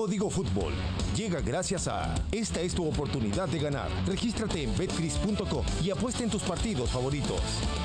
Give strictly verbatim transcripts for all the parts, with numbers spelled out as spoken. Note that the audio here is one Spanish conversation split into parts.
Código Fútbol llega gracias a... Esta es tu oportunidad de ganar. Regístrate en betcris punto com y apuesta en tus partidos favoritos.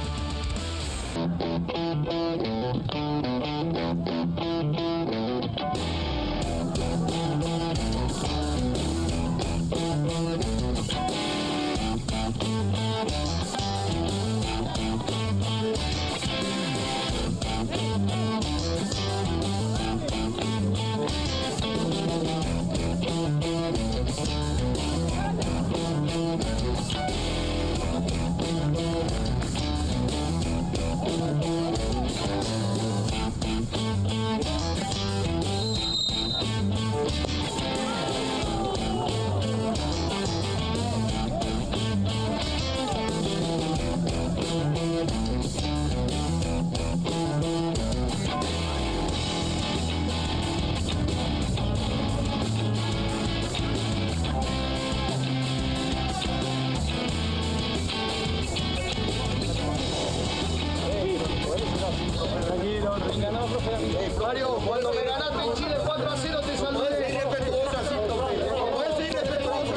Mario, cuando me ganaste en Chile cuatro a cero te saludé. Podés ser irrespetuoso así. Podés ser irrespetuoso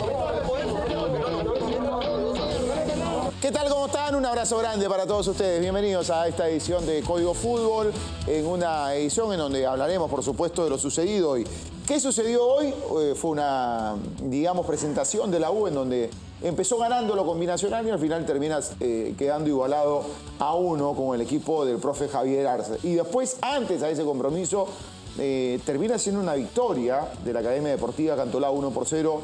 así. ¿Qué tal? ¿Cómo están? Un abrazo grande para todos ustedes. Bienvenidos a esta edición de Código Fútbol, en una edición en donde hablaremos, por supuesto, de lo sucedido hoy. ¿Qué sucedió hoy? Eh, fue una, digamos, presentación de la U en donde empezó ganándolo con Binacional y al final termina eh, quedando igualado a uno con el equipo del profe Javier Arce. Y después, antes a ese compromiso, eh, termina siendo una victoria de la Academia Deportiva Cantolao uno por cero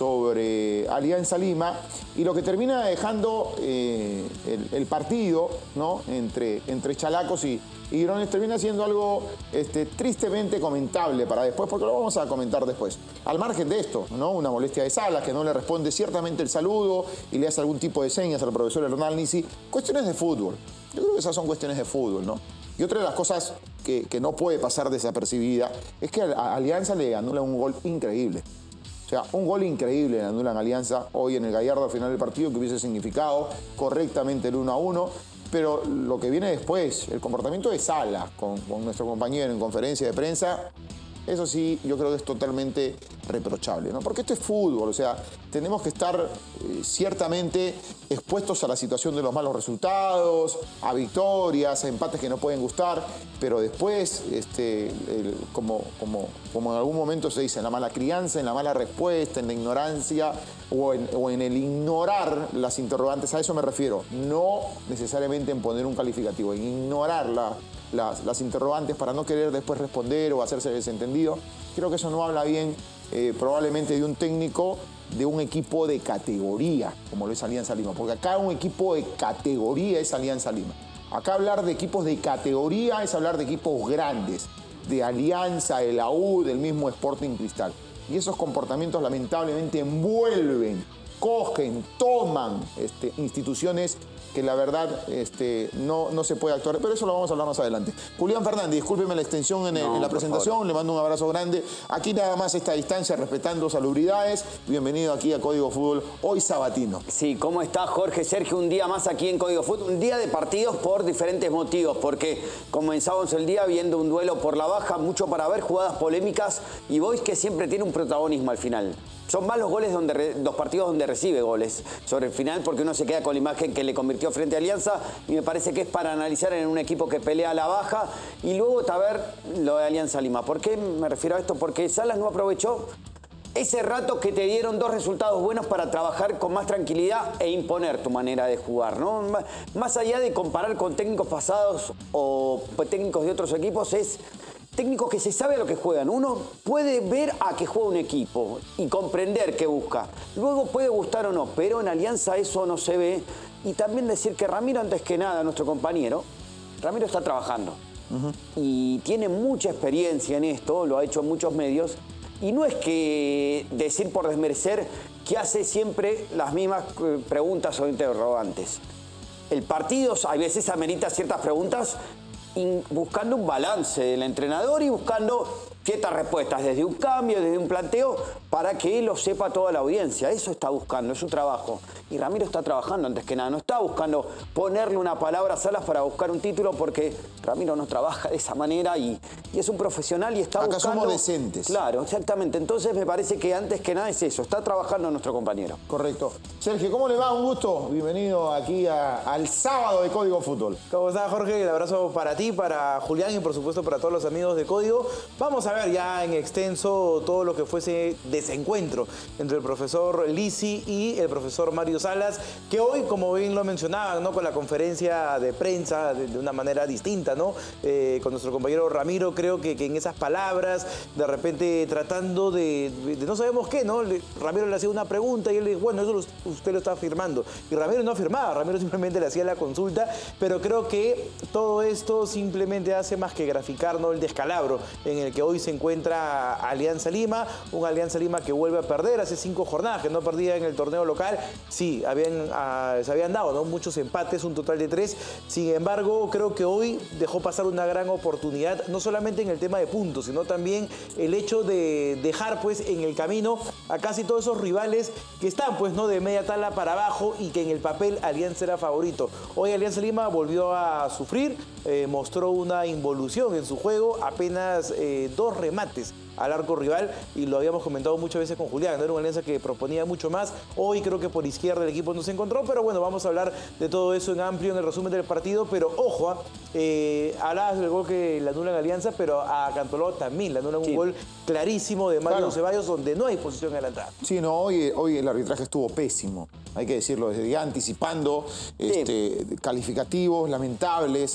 sobre Alianza Lima. Y lo que termina dejando eh, el, el partido, ¿no?, entre, entre Chalacos y, y Girones termina siendo algo este, tristemente comentable para después, porque lo vamos a comentar después. Al margen de esto, ¿no?, una molestia de Salas, que no le responde ciertamente el saludo y le hace algún tipo de señas al profesor Hernán Nisi. Cuestiones de fútbol. Yo creo que esas son cuestiones de fútbol, ¿no? Y otra de las cosas que, que no puede pasar desapercibida es que a Alianza le anula un gol increíble. O sea, un gol increíble le anulan a Alianza hoy en el Gallardo al final del partido, que hubiese significado correctamente el uno a uno. Pero lo que viene después, el comportamiento de Salas con, con nuestro compañero en conferencia de prensa, eso sí, yo creo que es totalmente reprochable, ¿no? Porque esto es fútbol, o sea, tenemos que estar eh, ciertamente expuestos a la situación de los malos resultados, a victorias, a empates que no pueden gustar, pero después, este, el, como, como, como en algún momento se dice, en la mala crianza, en la mala respuesta, en la ignorancia o en, o en el ignorar las interrogantes, a eso me refiero, no necesariamente en poner un calificativo, en ignorar la... Las, las interrogantes para no querer después responder o hacerse desentendido. Creo que eso no habla bien eh, probablemente de un técnico de un equipo de categoría, como lo es Alianza Lima, porque acá un equipo de categoría es Alianza Lima. Acá hablar de equipos de categoría es hablar de equipos grandes, de Alianza, de la U, del mismo Sporting Cristal. Y esos comportamientos lamentablemente envuelven, cogen, toman este, instituciones que la verdad este, no, no se puede actuar, pero eso lo vamos a hablar más adelante. Julián Fernández, discúlpeme la extensión en, el, no, en la presentación, favor. Le mando un abrazo grande. Aquí nada más esta distancia, respetando salubridades. Bienvenido aquí a Código Fútbol, hoy sabatino. Sí, ¿cómo está Jorge Sergio? Un día más aquí en Código Fútbol, un día de partidos por diferentes motivos, porque comenzamos el día viendo un duelo por la baja, mucho para ver, jugadas polémicas y Boys que siempre tiene un protagonismo al final. Son más los goles donde los partidos donde recibe goles sobre el final, porque uno se queda con la imagen que le convirtió frente a Alianza y me parece que es para analizar en un equipo que pelea a la baja y luego ver lo de Alianza Lima. ¿Por qué me refiero a esto? Porque Salas no aprovechó ese rato que te dieron dos resultados buenos para trabajar con más tranquilidad e imponer tu manera de jugar, ¿no? Más allá de comparar con técnicos pasados o técnicos de otros equipos, es técnicos que se sabe a lo que juegan. Uno puede ver a qué juega un equipo y comprender qué busca. Luego puede gustar o no, pero en Alianza eso no se ve. Y también decir que Ramiro, antes que nada, nuestro compañero, Ramiro está trabajando. Uh-huh. Y tiene mucha experiencia en esto, lo ha hecho en muchos medios. Y no es que decir por desmerecer que hace siempre las mismas preguntas o interrogantes. El partido, a veces amerita ciertas preguntas, buscando un balance del entrenador y buscando ciertas respuestas, desde un cambio, desde un planteo, para que lo sepa toda la audiencia. Eso está buscando, es su trabajo. Y Ramiro está trabajando antes que nada, no está buscando ponerle una palabra a Salas para buscar un título, porque Ramiro no trabaja de esa manera y, y es un profesional y está Acá buscando... somos decentes. Claro, exactamente. Entonces me parece que antes que nada es eso, está trabajando nuestro compañero. Correcto. Sergio, ¿cómo le va? Un gusto. Bienvenido aquí a, al sábado de Código Fútbol. ¿Cómo estás, Jorge? El abrazo para ti, para Julián y por supuesto para todos los amigos de Código. Vamos a ver ya en extenso todo lo que fue ese desencuentro entre el profesor Lisi y el profesor Mario Salas, que hoy, como bien lo mencionaban, ¿no? Con la conferencia de prensa de, de una manera distinta, ¿no? Eh, con nuestro compañero Ramiro, creo que, que en esas palabras, de repente tratando de, de, de no sabemos qué, ¿no? Le, Ramiro le hacía una pregunta y él le dijo, bueno, eso lo, usted lo está afirmando. Y Ramiro no afirmaba, Ramiro simplemente le hacía la consulta, pero creo que todo esto simplemente hace más que graficar, ¿no? El descalabro en el que hoy se encuentra Alianza Lima, un Alianza Lima que vuelve a perder hace cinco jornadas, que no perdía en el torneo local. Sí, habían, ah, se habían dado, ¿no? Muchos empates, un total de tres. Sin embargo, creo que hoy dejó pasar una gran oportunidad, no solamente en el tema de puntos, sino también el hecho de dejar pues en el camino a casi todos esos rivales que están pues no de media tabla para abajo y que en el papel Alianza era favorito. Hoy Alianza Lima volvió a sufrir, eh, mostró una involución en su juego, apenas eh, dos remates al arco rival, y lo habíamos comentado muchas veces con Julián, ¿no? Era una Alianza que proponía mucho más. Hoy creo que por izquierda el equipo no se encontró, pero bueno, vamos a hablar de todo eso en amplio en el resumen del partido. Pero ojo, eh, hablabas del gol que le anulan a Alianza, pero a Cantolao también le anulan sí. un gol clarísimo de Mario claro. Ceballos, donde no hay posición adelantada. Sí, no, hoy, hoy el arbitraje estuvo pésimo, hay que decirlo desde ya, anticipando sí. este, calificativos lamentables.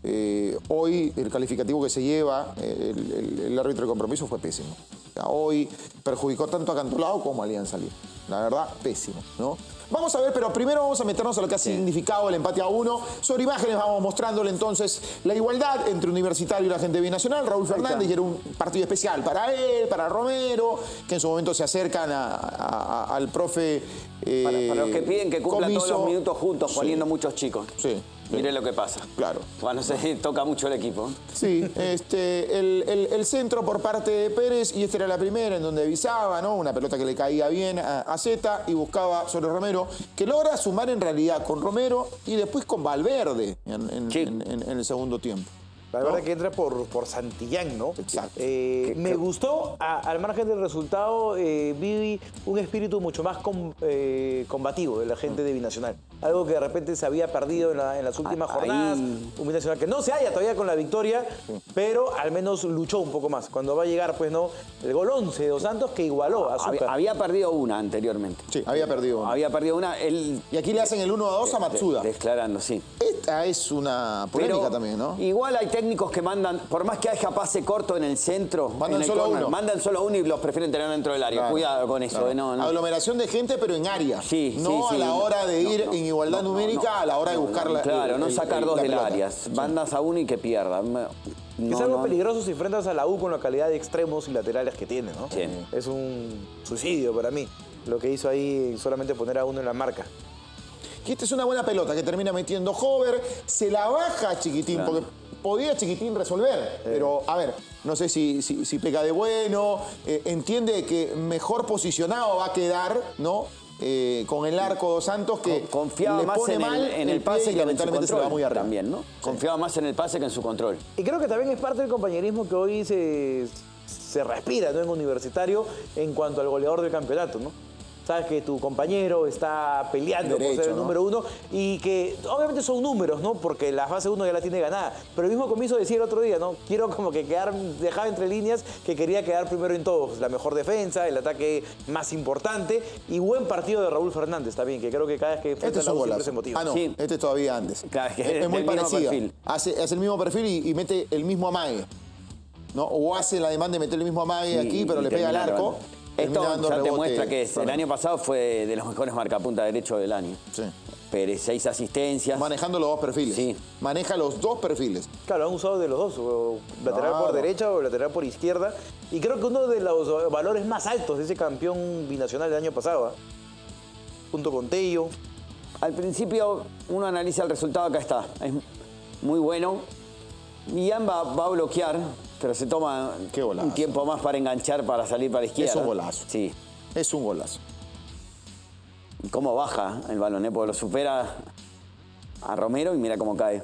Eh, hoy el calificativo que se lleva el, el, el árbitro de compromiso fue pésimo. O sea, hoy perjudicó tanto a Cantolao como a Alianza Lima. La verdad, pésimo, ¿no? Vamos a ver, pero primero vamos a meternos a lo que ha sí. significado el empate a uno. Sobre imágenes vamos mostrándole entonces la igualdad entre Universitario y la gente binacional. Raúl Fernández, y era un partido especial para él, para Romero, que en su momento se acercan a, a, a, al profe eh, para, para los que piden que cumplan todos los minutos juntos, sí. poniendo muchos chicos. Sí. Mire lo que pasa. Claro. Cuando se toca mucho el equipo. Sí, este, el, el, el centro por parte de Pérez, y esta era la primera en donde avisaba, ¿no? Una pelota que le caía bien a, a Zeta y buscaba sobre Romero, que logra sumar en realidad con Romero y después con Valverde en, en, sí. en, en, en el segundo tiempo. La verdad ¿no? que entra por, por Santillán, ¿no? Exacto. Eh, me gustó, a, al margen del resultado, eh, vi un espíritu mucho más com, eh, combativo de la gente de Binacional. Algo que de repente se había perdido en, la, en las últimas Ahí. jornadas. Un Binacional que no se halla todavía con la victoria, sí. pero al menos luchó un poco más. Cuando va a llegar, pues, ¿no? El gol once de Dos Santos que igualó a Azúcar. Había, había perdido una anteriormente. Sí, había perdido una. Había perdido una. Él, y aquí le hacen el uno a dos a Matsuda. Declarando, sí. Esta es una polémica pero también, ¿no? Igual hay técnicos que mandan, por más que haya pase corto en el centro, mandan en el solo corner, uno. Mandan solo uno y los prefieren tener dentro del área. Claro, Cuidado con eso. Claro. Eh, no, no. Aglomeración de gente, pero en área. Sí, no sí, a sí, la hora de ir no, no, en igualdad no, numérica, no, no, a la hora de buscar la Claro, el, no sacar el, dos la del pelota. área. Sí. Mandas a uno y que pierda. No, es algo no. peligroso si enfrentas a la U con la calidad de extremos y laterales que tiene, ¿no? Sí. Es un suicidio para mí lo que hizo ahí, solamente poner a uno en la marca. Y esta es una buena pelota que termina metiendo Hover, se la baja a Chiquitín, claro. porque podía Chiquitín resolver, eh. pero a ver, no sé si, si, si peca de bueno, eh, entiende que mejor posicionado va a quedar, ¿no? Eh, con el arco Dos Santos que confiaba le más pone en el, mal en el pase y que lamentablemente en su se le va muy arriba. También, ¿no? Sí. Confiaba más en el pase que en su control. Y creo que también es parte del compañerismo que hoy se, se respira, ¿no? En Universitario en cuanto al goleador del campeonato, ¿no? Sabes que tu compañero está peleando Derecho, por ser el ¿no? número uno y que obviamente son números, ¿no? Porque la fase uno ya la tiene ganada. Pero el mismo Comiso decía el otro día, ¿no? Quiero como que quedar, dejaba entre líneas que quería quedar primero en todos. La mejor defensa, el ataque más importante y buen partido de Raúl Fernández también, que creo que cada vez que enfrenta este la U siempre se motiva. Ah, no, sí. este es todavía antes. Claro, que es, es es muy parecido. Hace, hace el mismo perfil y, y mete el mismo amague, ¿no? O hace la demanda de meter el mismo amague sí, aquí, pero le pega al arco. Esto ya te muestra que es, el año pasado fue de los mejores marcapunta derecho del año. Sí. Pérez, seis asistencias. Manejando los dos perfiles. Sí. Maneja los dos perfiles. Claro, han usado de los dos, o lateral claro. por derecha o lateral por izquierda. Y creo que uno de los valores más altos de ese campeón binacional del año pasado, ¿eh? Junto con Tello. Al principio uno analiza el resultado, acá está. Es muy bueno. Millán va, va a bloquear. pero se toma Qué golazo. un tiempo más para enganchar, para salir para la izquierda. Es un golazo. Sí. Es un golazo. Cómo baja el balón, ¿eh? Porque lo supera a Romero y mira cómo cae.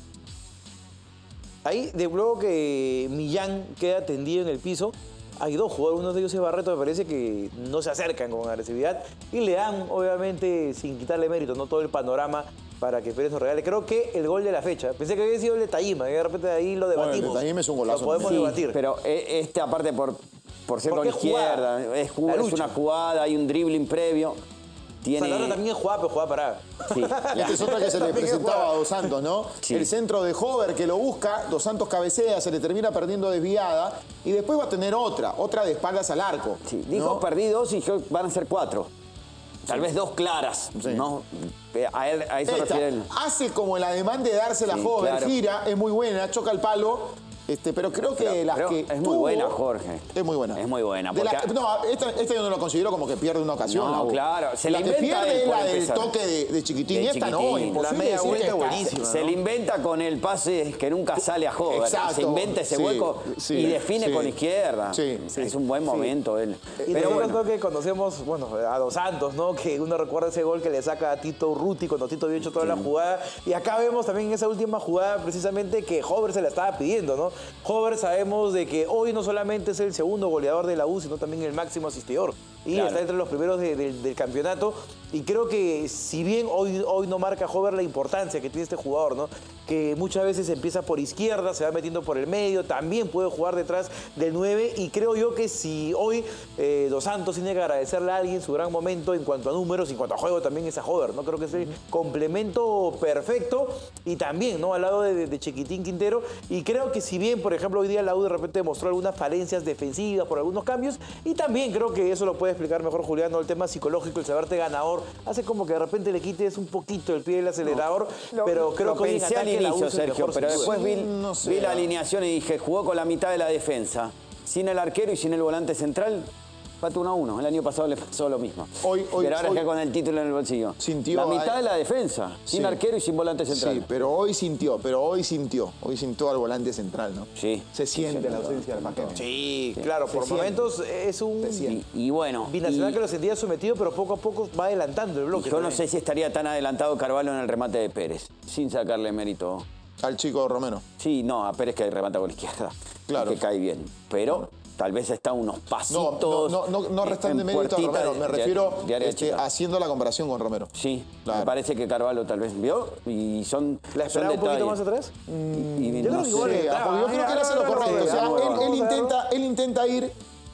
Ahí, de luego que Millán queda tendido en el piso, hay dos jugadores, uno de ellos es Barreto, me parece que no se acercan con agresividad y le dan, obviamente, sin quitarle mérito, no todo el panorama para que Pérez nos regale. Creo que el gol de la fecha, pensé que había sido el de Tayima, y de repente de ahí lo debatimos. Bueno, el de Tayima es un golazo Lo podemos Sí, debatir. pero e- este aparte por, por ser Porque con es jugada, izquierda, es, ju- la es lucha. una jugada, hay un dribbling previo. Tiene... Fernando también es jugada, pero jugada parada. Sí. Esta es otra que se le También es presentaba jugada. a Dos Santos, ¿no? Sí. El centro de Hover que lo busca, Dos Santos cabecea, se le termina perdiendo desviada y después va a tener otra, otra de espaldas al arco. Sí, dijo ¿no? perdí dos y yo- van a ser cuatro. Tal vez dos claras, Sí. ¿no? A, él, a eso Esta, refiere él. hace como el ademán de dársela a Sí, Hover, claro. gira, es muy buena, choca el palo. Este, pero creo que Pero- las pero que es muy tuvo- buena, Jorge. Es muy buena. Es muy buena, De las porque- que- no, esta, esta yo no lo considero como que pierde una ocasión. No, la U. claro, se la la que inventa pierde él es por la del empezar. toque de, de Chiquitín. De Esta no, Chiquitín. imposible La media decir vuelta que es está- buenísima. Se le inventa con el pase que nunca sale a Hover. Exacto. Se inventa ese Sí, hueco sí, y define sí. con izquierda. Sí, sí. Es un buen momento él. Y Pero nosotros bueno, creo que conocemos, bueno, a Dos Santos, ¿no? Que uno recuerda ese gol que le saca a Tito Urruti cuando Tito había hecho toda la jugada. Y acá vemos también en esa última jugada precisamente que Hover se la estaba pidiendo, ¿no? Hover sabemos de que hoy no solamente es el segundo goleador de la U, sino también el máximo asistidor. Y Claro. está entre los primeros de- de- del campeonato. Y creo que si bien hoy, hoy no marca Hover la importancia que tiene este jugador, ¿no? Que muchas veces empieza por izquierda, se va metiendo por el medio, también puede jugar detrás del nueve. Y creo yo que si hoy eh, Dos Santos tiene que agradecerle a alguien su gran momento en cuanto a números, en cuanto a juego, también es a Hover, ¿no? Creo que es el complemento perfecto. Y también, ¿no? Al lado de, de- de Chiquitín Quintero. Y creo que si bien, por ejemplo, hoy día la U de repente mostró algunas falencias defensivas por algunos cambios, y también creo que eso lo puede explicar mejor Julián, ¿no? El tema psicológico, el saberte ganador, hace como que de repente le quites un poquito el pie del acelerador, pero creo lo que hoy en pensé al ataque la U inicio, es el Sergio, mejor, pero sin duda. después vi, No sé. vi la alineación y dije, jugó con la mitad de la defensa, sin el arquero y sin el volante central, empate uno a uno. El año pasado le pasó lo mismo. Hoy- hoy- pero ahora hoy- ya con el título en el bolsillo. Sintió la mitad ahí- de la defensa, sin Sí. arquero y sin volante central. Sí, pero hoy sintió, pero hoy sintió. Hoy sintió al volante central, ¿no? Sí. Se siente la ausencia del Paquete. Sí, claro, por siente. momentos es un siente. Y, y bueno, binacional y- que lo sentía sometido, pero poco a poco va adelantando el bloque. yo no también. sé si estaría tan adelantado Carvalho en el remate de Pérez, sin sacarle mérito. Al chico Romero. Sí, no, a Pérez que remata con la izquierda. Claro. Que cae bien. Pero tal vez está unos No, pasitos. no, no, no, no en- restando en mérito a puertita Romero. de- Me de- refiero de área este, chica. haciendo la comparación con Romero. Sí, Claro. me parece que Carvalho tal vez vio y son. ¿La esperaba son un poquito detalles. más atrás? Y- y Yo no creo que igual sé. Sí, entraba. porque yo creo que él hace lo No, no, no, correcto. O sea, no, él, no, él vamos a verlo. intenta, él intenta ir,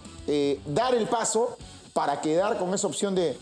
eh, dar el paso para quedar con esa opción de, eh,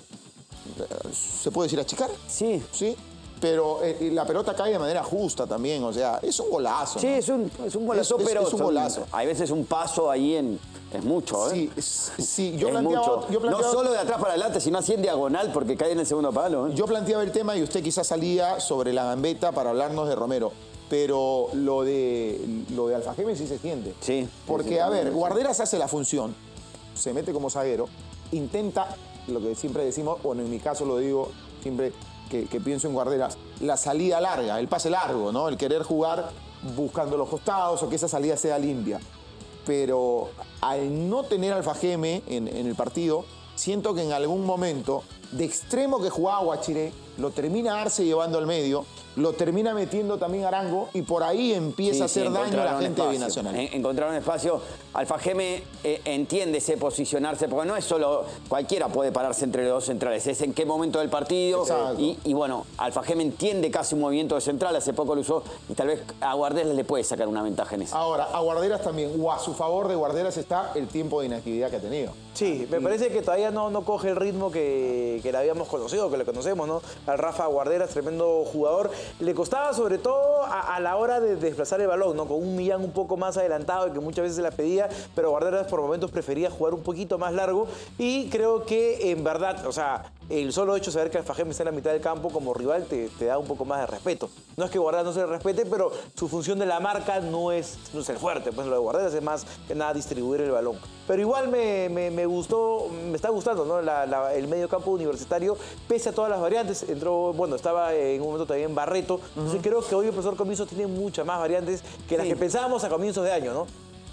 ¿se puede decir achicar? Sí. Sí. Pero eh, la pelota cae de manera justa también, o sea, es un golazo. Sí, ¿no? es un, es un golazo, Es- es- pero es un son- golazo. hay veces un paso ahí en. Es mucho, ¿eh? Sí, es- sí, yo es planteaba, mucho. yo planteaba- No solo de atrás para adelante, sino así en diagonal porque cae en el segundo palo. ¿eh? Yo planteaba el tema y usted quizás salía sobre la gambeta para hablarnos de Romero. Pero lo de, lo de Alfajeme sí se siente. Sí. Porque, Sí, sí, a ver, sí. Guarderas hace la función, se mete como zaguero, intenta, lo que siempre decimos, bueno, en mi caso lo digo siempre que, que pienso en Guarderas, la salida larga, el pase largo, ¿no? El querer jugar buscando los costados o que esa salida sea limpia. Pero al no tener Alfajeme en, en el partido, siento que en algún momento, de extremo que jugaba Guachiré, lo termina Arce llevando al medio, lo termina metiendo también Arango y por ahí empieza Sí, a hacer sí, daño a la encontraron gente de espacio. Binacional. En- Encontraron espacio. Alfajeme eh, entiende ese posicionarse, porque no es solo cualquiera puede pararse entre los dos centrales, es en qué momento del partido. Exacto. Y, y bueno, Alfajeme entiende casi un movimiento de central, hace poco lo usó y tal vez a Guarderas le puede sacar una ventaja en eso. Ahora, a Guarderas también, o a su favor de Guarderas está el tiempo de inactividad que ha tenido. Sí, me parece que todavía no, no coge el ritmo que, que le habíamos conocido, que le conocemos, ¿no? Al Rafa Guarderas, tremendo jugador. Le costaba sobre todo a, a la hora de desplazar el balón, ¿no? Con un Millán un poco más adelantado, que muchas veces se la pedía, pero Guarderas por momentos prefería jugar un poquito más largo. Y creo que en verdad, o sea, el solo hecho de saber que Alfajeme está en la mitad del campo como rival te, te da un poco más de respeto. No es que Guarderas no se le respete, pero su función de la marca no es, no es el fuerte. Pues lo de Guarderas es más que nada distribuir el balón. Pero igual me, me, me gustó, me está gustando, ¿no? La, la, el medio campo universitario, pese a todas las variantes. Entró, bueno, estaba en un momento también Barreto. Entonces creo que hoy el profesor Comiso tiene muchas más variantes que las Sí. que pensábamos a comienzos de año, ¿no?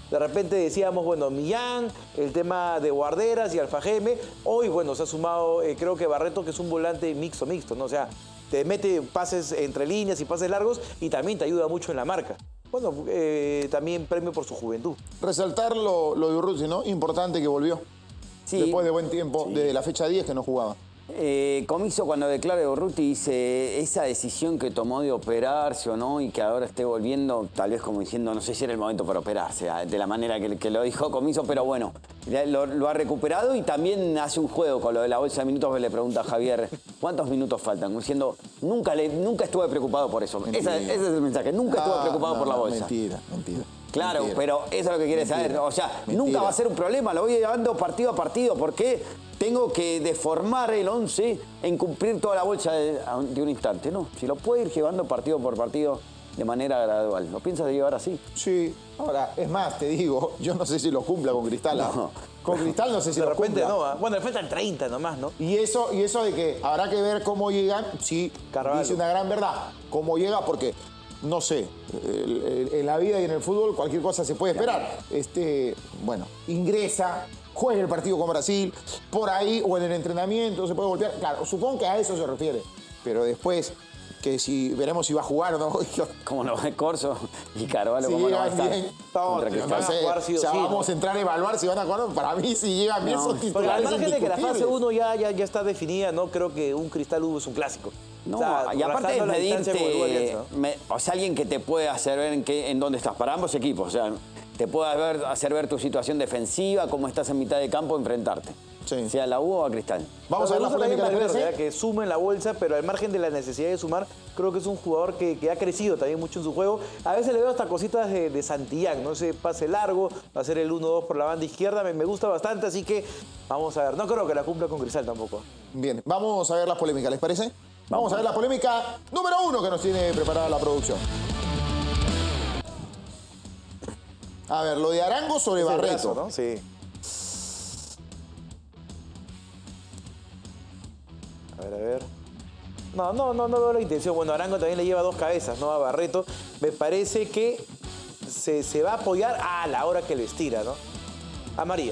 De repente decíamos, bueno, Millán, el tema de Guarderas y Alfajeme. Hoy, bueno, se ha sumado, eh, creo que Barreto, que es un volante mixto, mixto, ¿no? O sea, te mete pases entre líneas y pases largos y también te ayuda mucho en la marca. Bueno, eh, también premio por su juventud. Resaltar lo, lo de Urruti, ¿no? Importante que volvió. Sí. Después de buen tiempo, Sí. desde la fecha diez que no jugaba. Eh, Comiso, cuando declara Urruti, dice esa decisión que tomó de operarse o no y que ahora esté volviendo, tal vez como diciendo, no sé si era el momento para operarse, de la manera que, que lo dijo Comiso, pero bueno, lo, lo ha recuperado y también hace un juego con lo de la bolsa de minutos que le pregunta a Javier, ¿cuántos minutos faltan? Diciendo, nunca, le, nunca estuve preocupado por eso. Esa, ese es el mensaje, nunca estuve Ah, preocupado no, por la no, bolsa. Mentira, mentira. Claro, mentira. pero eso es lo que quiere Mentira. saber. O sea, Mentira. nunca va a ser un problema, lo voy llevando partido a partido. ¿Por qué tengo que deformar el once en cumplir toda la bolsa de, de un instante? No, si lo puedo ir llevando partido por partido de manera gradual. ¿Lo piensas de llevar así? Sí. Ahora, es más, te digo, yo no sé si lo cumpla con Cristal. ¿ah? No. Con Cristal no sé si De lo repente cumpla. no, ¿ah? Bueno, le faltan treinta nomás, ¿no? Y eso, y eso de que habrá que ver cómo llegan, sí, Carvalho. dice una gran verdad. Cómo llega, porque, no sé, el- el- en la vida y en el fútbol cualquier cosa se puede esperar. Este, bueno, ingresa, juega el partido con Brasil, por ahí, o en el entrenamiento, se puede golpear. Claro, supongo que a eso se refiere. Pero después, que si veremos si va a jugar o no. Como no va Corso y Carvalho, Si ¿cómo no va a llegan estar? bien, Contra no, Cristal. van a sé, jugar sí o o sea, sí, vamos ¿no? a entrar a evaluar si van a jugar. Para mí, si llegan bien, No, son Porque al titulares margen de que la fase indiscutibles. uno ya, ya, ya está definida, no creo que un Cristal U es un clásico. No, O sea, y aparte razando es la distancia con el medirte, Alianza, ¿no? me- o sea, alguien que te puede hacer ver en, qué, en dónde estás, para ambos equipos, o sea, te puede ver- hacer ver tu situación defensiva, cómo estás en mitad de campo, enfrentarte. Sí. Sea la U o a Cristal. Vamos a ver la Me gusta también polémica de Valverde, Valverde. ¿eh? que sume en la bolsa, pero al margen de la necesidad de sumar, creo que es un jugador que, que ha crecido también mucho en su juego. A veces le veo hasta cositas de, de Santillán, no sé, pase largo, va a ser el uno dos por la banda izquierda, me, me gusta bastante, así que vamos a ver. No creo que la cumpla con Cristal tampoco. Bien, vamos a ver las polémicas, ¿les parece? Vamos a ver la polémica número uno que nos tiene preparada la producción. A ver, lo de Arango sobre Es el Barreto. brazo, ¿no? Sí. A ver, a ver. No, no, no, no veo la intención. Bueno, Arango también le lleva dos cabezas, ¿no? A Barreto. Me parece que se, se va a apoyar a la hora que lo estira, ¿no? A María.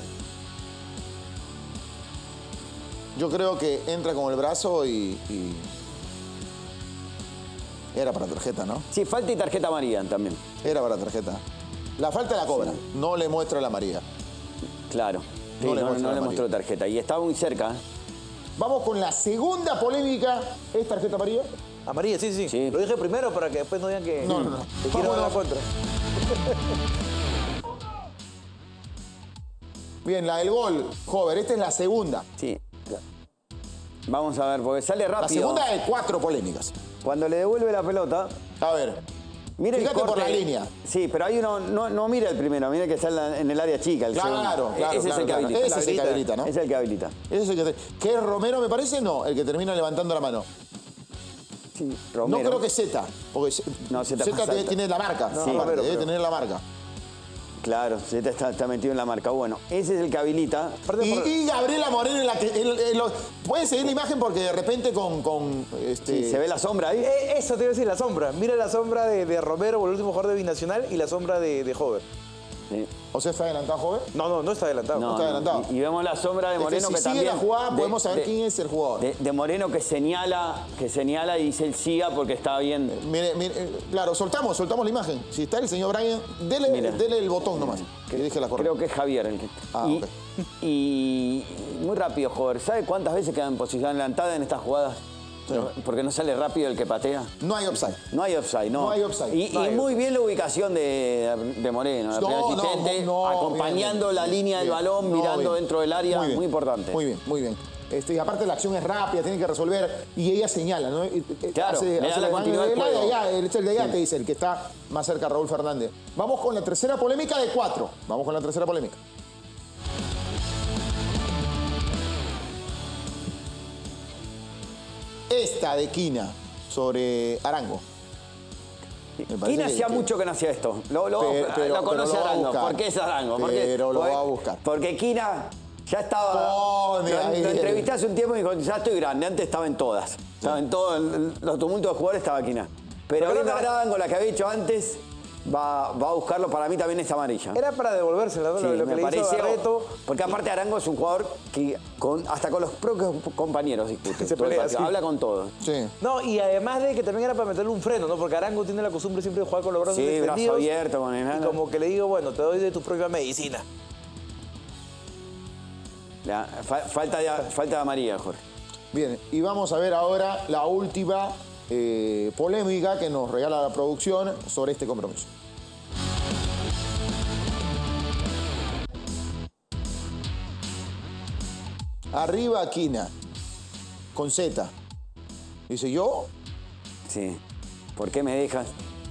Yo creo que entra con el brazo y, y- Era para tarjeta, ¿no? Sí, falta y tarjeta amarilla también. Era para tarjeta. La falta la cobra. No le muestra la María. Claro. Sí, No le no, muestra no la le amarilla. mostró tarjeta. Y estaba muy cerca. ¿eh? Vamos con la segunda polémica. ¿Es tarjeta María? A María, sí, sí, Sí. Lo dije primero para que después no digan que, No, no, no. que quiero dar la Vámonos. contra. Bien, la del gol. Jover, esta es la segunda. Sí. Vamos a ver, porque sale rápido. La segunda de cuatro polémicas. Cuando le devuelve la pelota, A ver. mira el Fíjate por corte. la línea. Sí, pero hay uno, no, no mira el primero, mira que está en, la- en el área chica, el Claro, segundo. claro, Ese es claro, el que claro. habilita. Ese es el que habilita, ¿no? Es el que habilita. Ese es el que... ¿Qué es Romero, me parece? No, el que termina levantando la mano. Sí, Romero. No creo que Zeta. Porque Z- No, Zeta Zeta pasa debe alta. tener la marca. No, aparte, Romero, debe creo. tener la marca. Claro, Z está, está metido en la marca. Bueno, ese es el que habilita. Aparte, Y, por- y Gabriela Moreno en la que... en- en los- pueden seguir la imagen porque de repente con... con este, Sí, se ve la sombra ahí. Eh, Eso te iba a decir, la sombra. Mira la sombra de, de Romero, el último jugador de Binacional, y la sombra de, de Hover. Sí. ¿O sea, está adelantado, joven? No, no, no está adelantado. No, está no, adelantado. Y, y vemos la sombra de Es que Moreno si que, sigue también. la jugada, de- podemos saber de- quién es el jugador. De, de Moreno que señala, que señala y dice el siga porque está bien. Mire, mire, eh, claro, soltamos, soltamos la imagen. Si está el señor Brian, dele, Mira. dele el botón nomás. Que dije la correcta. Creo que es Javier el que. Ah, y, ok. y muy rápido, joder. ¿Sabe cuántas veces queda en posición adelantada en estas jugadas? Sí. Porque no sale rápido el que patea. No hay offside. No hay offside, no. No hay offside. Y, No y hay muy bien la ubicación de, de Moreno, el No, primer no, asistente, no, acompañando bien, la bien, línea del bien. balón, No, mirando bien. dentro del área, muy, bien, importante. Muy bien, muy bien. Este, y aparte la acción es rápida, tiene que resolver y ella señala, ¿no? Y- y- Claro, le da la mano continuidad al de- juego. de allá, el, el de allá te dice, el que está más cerca, Raúl Fernández. Vamos con la tercera polémica de cuatro. Vamos con la tercera polémica. Esta de Quina sobre Arango. Me parece ¿Quién que- hacía que- mucho que no hacía esto? Lo, lo- Pero- pero- lo conoce pero lo va a Arango. buscar. ¿Por qué es Arango? ¿Por qué? Pero lo Porque- va a buscar. Porque Quina ya estaba. Pone lo, ahí. lo entrevisté hace un tiempo y dijo: ya estoy grande. Antes estaba en todas. Estaba en todos los tumultos de jugadores, estaba Quina. Pero Pero viendo creo a que- Arango, la que había hecho antes, va, va a buscarlo. Para mí también es amarilla. Era para devolvérsela, ¿no? Sí, lo, lo que me le hizo pareció, Barreto. porque aparte Arango es un jugador que con, hasta con los propios compañeros discute. Se todo el pelea, partido, sí. Habla con todo. Sí. No, y además de que también era para meterle un freno, ¿no? Porque Arango tiene la costumbre siempre de jugar con los brazos Sí, extendidos. brazo abierto, con el Y como que le digo, bueno, te doy de tu propia medicina. Ya, fa- falta, de, falta de amarilla, Jorge. Bien, y vamos a ver ahora la última eh, polémica que nos regala la producción sobre este compromiso. Arriba Aquina, con Z. Dice, ¿yo? Sí. ¿Por qué me dejas?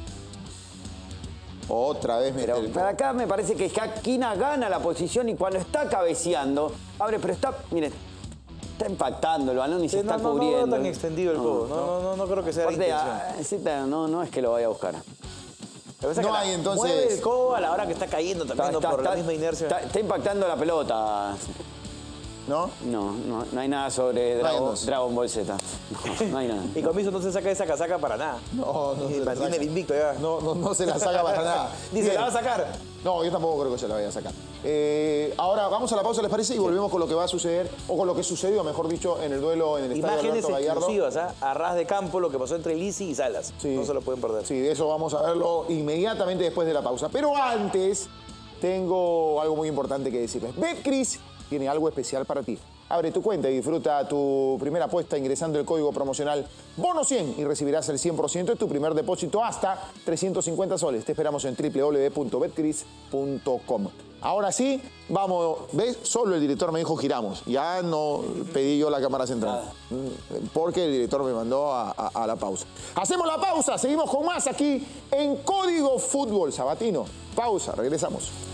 Otra vez me... Pero para acá me parece que Aquina gana la posición y cuando está cabeceando, abre, pero está, miren, está impactando el balón y Sí, se no, está no, cubriendo. No veo tan extendido el codo, no, no, no, no creo que sea la Aparte, intención. ah, sí, no, no es que lo vaya a buscar. Lo que pasa es No que hay, la- entonces- mueve el codo a la hora que está cayendo también, ¿no? por la misma inercia. Está, está impactando la pelota. ¿No? No, no, no hay nada sobre No hay Dragon, entonces. Dragon Ball Z. No, no hay nada. Y Comiso no se saca esa casaca para nada. No, no Y se la mantiene saca. el invicto ya. No, no, no se la saca para nada. Dice, Bien. ¿la va a sacar? No, yo tampoco creo que se la vaya a sacar. Eh, ahora vamos a la pausa, ¿les parece? Y volvemos con lo que va a suceder, o con lo que sucedió, mejor dicho, en el duelo en el estadio Imágenes Alberto Gallardo. exclusivas, ¿ah? A ras de campo, lo que pasó entre Lisi y Salas. Sí. No se lo pueden perder. Sí, de eso vamos a verlo inmediatamente después de la pausa. Pero antes, tengo algo muy importante que decirles. Betcris tiene algo especial para ti. Abre tu cuenta y disfruta tu primera apuesta ingresando el código promocional Bono cien y recibirás el cien por ciento de tu primer depósito hasta trescientos cincuenta soles. Te esperamos en w w w punto betcris punto com. Ahora sí, vamos, ¿ves? Solo el director me dijo giramos. Ya no pedí yo la cámara central. Porque el director me mandó a, a- a la pausa. Hacemos la pausa, seguimos con más aquí en Código Fútbol Sabatino. Pausa, regresamos.